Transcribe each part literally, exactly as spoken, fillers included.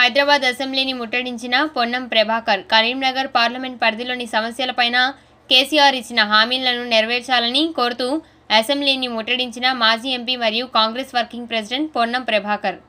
హైదరాబాద్ అసెంబ్లీని ముట్టడించిన పొన్నం ప్రభాకర్ కరీంనగర్ పార్లమెంట్ పరిధిలోని సమస్యలపైన కేసీఆర్ ఇచ్చిన హామీలను నెరవేర్చాలని కోరుతూ అసెంబ్లీని ముట్టడించిన మాజీ ఎంపీ మరియు కాంగ్రెస్ వర్కింగ్ ప్రెసిడెంట్ పొన్నం ప్రభాకర్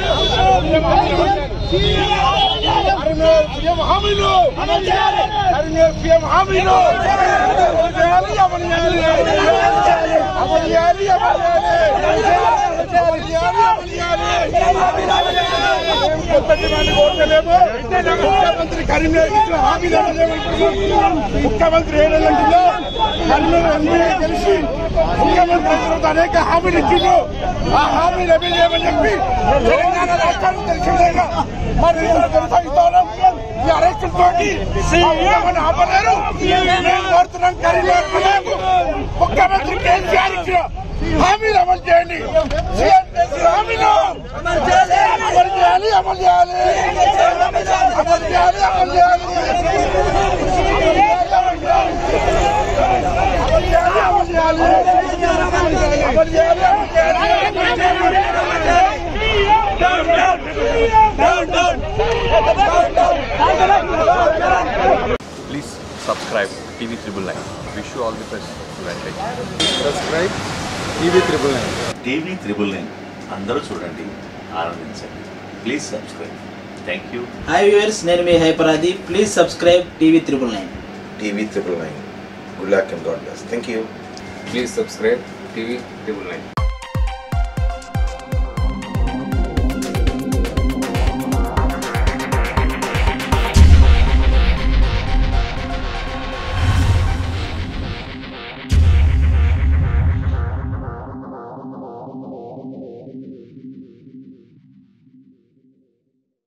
ముఖ్యమంత్రి కరీంనగర్ ముఖ్యమంత్రి తెలిసి ముఖ్యమంత్రి అనేక హామీలు ఇచ్చిండు. ఆ హామీలు ఎమ్మెల్యేమని చెప్పి తెలంగాణ రాష్ట్రానికి తెలిసిందేగా మరి కొనసాగిస్తాం. ఈ అరెస్టులతో ఆపలేరు. మేము కోరుతున్నాం కరీంనగర్ ముఖ్యమంత్రి కేసీఆర్ ఇచ్చిన హామీలు అమలు చేయండి. హామీలు అమలు చేయాలి అమలు చేయాలి అమలు చేయాలి అమలు చేయాలి అమలు చేయాలి అమలు చేయాలి Please subscribe T V Triple Nine. Wish you all the best. Subscribe T V Triple Nine. T V Triple Nine. అందరూ చూడండి, ఆనందించండి. Please subscribe. Thank you. Hi viewers, నేను మీ హైపరాది. Please subscribe TV triple nine. T V Triple Nine. Good luck and God bless. Thank you. Please subscribe T V Triple Nine.